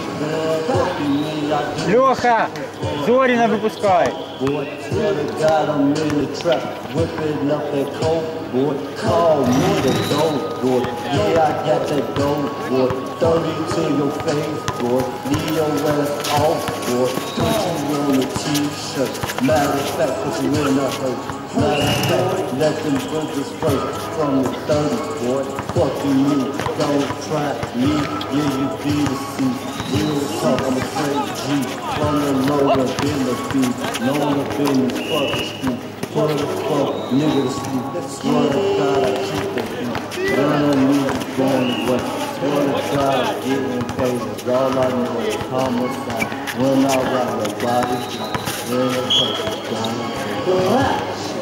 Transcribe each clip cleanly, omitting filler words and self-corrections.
Леха, Зорина выпускай. Boy, swear to God, I'm in the trap, whipping up that coke, boy. Call me the dope, boy. Yeah, I got that dope, boy. 30 to your face, boy. Leave your ass off, boy. Put you on the t-shirt. Matter of fact, put you in a hurt. Matter of fact, let them brothers first from the 30, boy. Fuck you, don't try me. Yeah, you be the C. Real talk, I'm a straight G. From the low up in the beat. No one up in this fucking street. Put the fuck nigga to sleep. Swear to God, I keep the beat. None of me is going away. Swear to God, I'm getting paid. All I know is homicide. When I ride the body, when the fucking gone.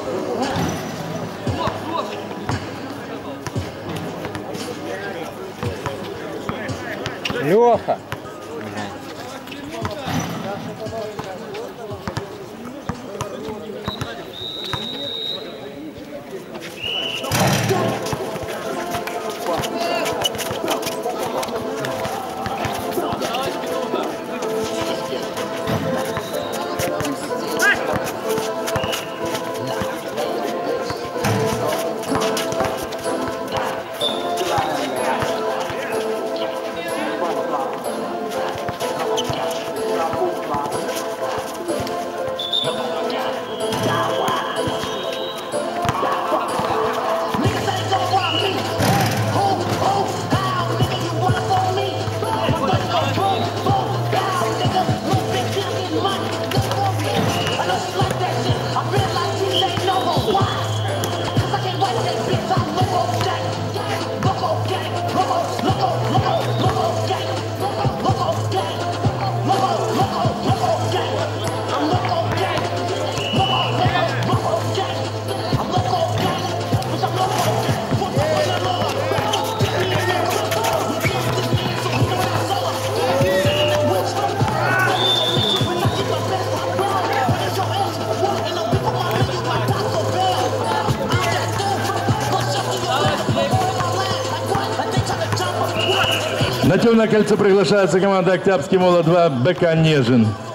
Леха. На темное кольцо приглашается команда «Октябрьский молот-2» БК «Нежин».